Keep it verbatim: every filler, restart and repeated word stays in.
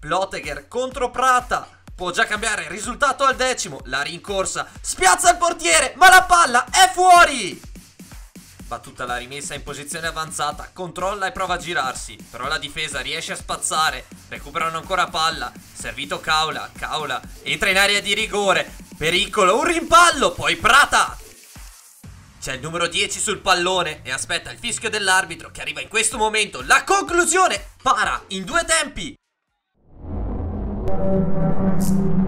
Ploteger contro Prata. Può già cambiare il risultato al decimo. La rincorsa, spiazza il portiere, ma la palla è fuori. Battuta la rimessa in posizione avanzata, controlla e prova a girarsi, però la difesa riesce a spazzare. Recuperano ancora palla, servito Caula. Caula entra in area di rigore, pericolo, un rimpallo, poi Prata. C'è il numero dieci sul pallone e aspetta il fischio dell'arbitro che arriva in questo momento. La conclusione, para in due tempi.